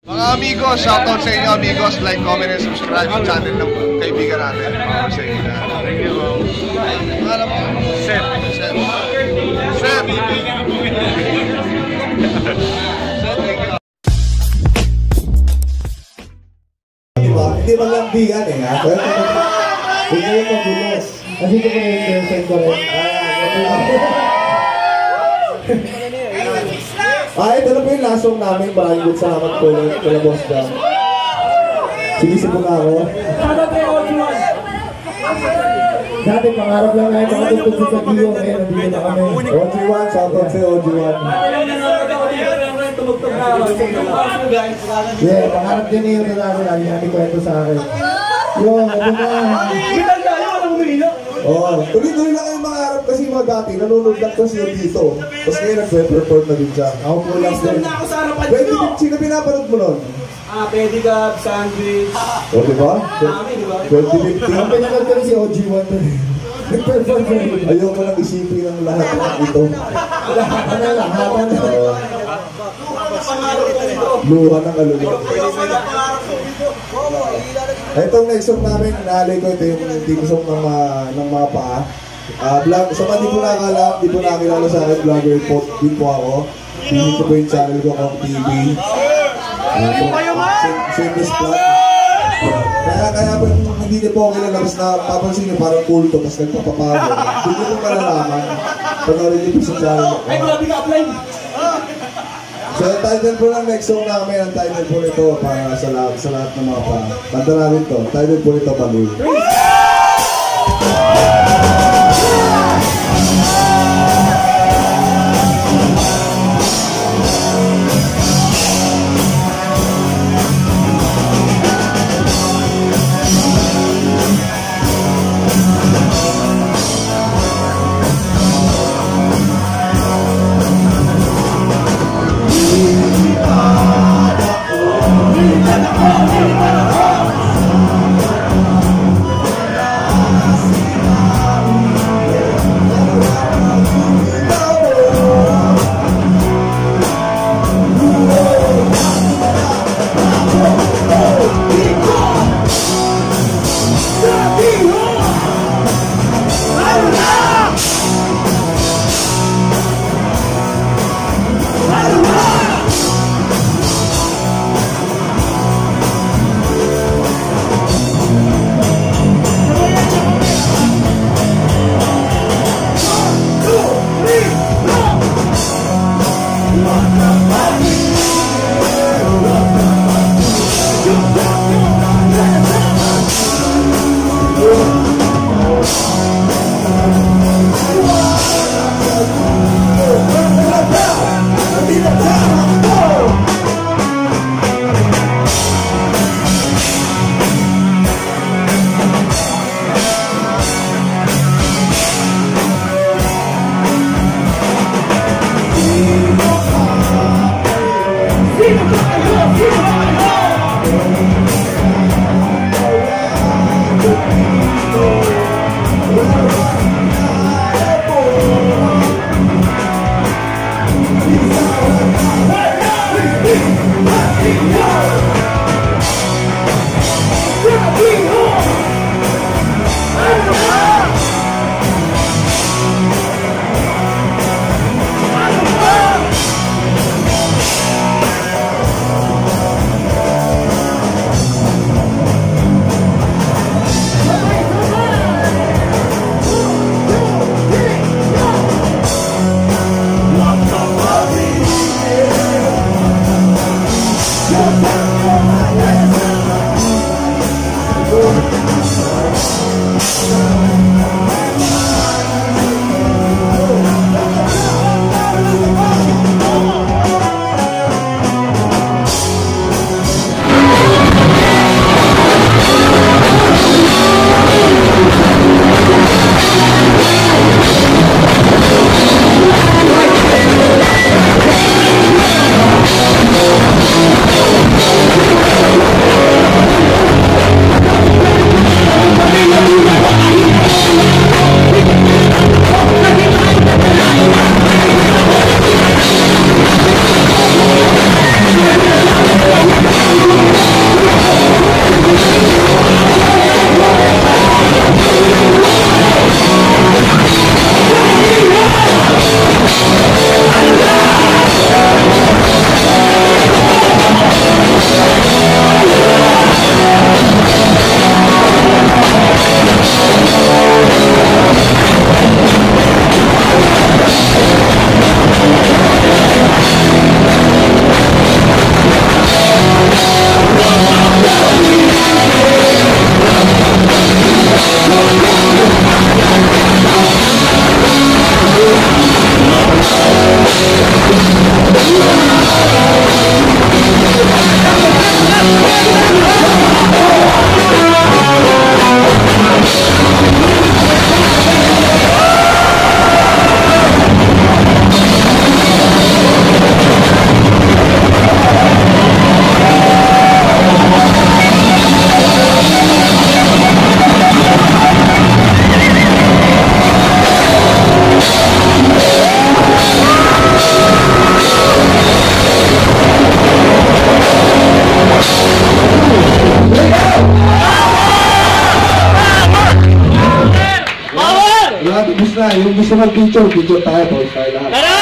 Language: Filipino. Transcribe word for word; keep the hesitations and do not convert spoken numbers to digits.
Mga amigos, shoutout sa inyo amigos. Like, comment, and subscribe sa channel ng kaibigan natin. Power sa inyo na. Thank you. Alam mo? Seth. Seth. Seth. Diba? Hindi maglambigan eh ha? Huwag kayo magulos. Kasi ito ko na yung girlfriend ko rin. Ah, ito na po yung lasong namin. Maraming good salamat po ulit. Kala boss down. Sinisip mo na ako. Dati pangarap lang ngayon makatugtog sa Saguijo. Eh, nandito na kami. O G one, shoutout sa O G one. Yeah, pangarap din yung natin. Lagi natin kwento sa akin. Yo, ito na. Oo, tuloy-tuloy lang kayong mangarap kasi mga dati, nanonood lang ko siya dito. Tapos ngayon nag-perform na din siya. Ako po lang din. Pwede, sino pinapanood mo nun? Ah, pedicab, sandwich. O, diba? twenty fifteen. Ang pinanood ko rin si O G one na rin. Nag-perform na rin. Ayoko lang isipin ng lahat ng ito. Lahat na, lahat na. Luha ng kaluluwa. Itong next song namin, naalay ko ito yung team song ng, uh, ng mga paa. Uh, vlog, sa mga di po nakakala, di po nakakilala sa akin, vlogger po, din po ako. Pinit ko po yung channel ko, Kong T V. Shameless plug. Kaya, kaya po, hindi niyo po ako kilala, tapos napapansin niyo parang kulto, tapos nagpapapago. Hindi niyo po malalaman. Panorin niyo po sa channel ko. Ay, grabe ka, apply! So, ang title po ng next song namin, ang title po nito para sa lahat, sa lahat ng mga pa. Kanta natin to, title po nito, Baliw. na. Yung gusto mag-picture, picture tayo. Pause tayo lahat.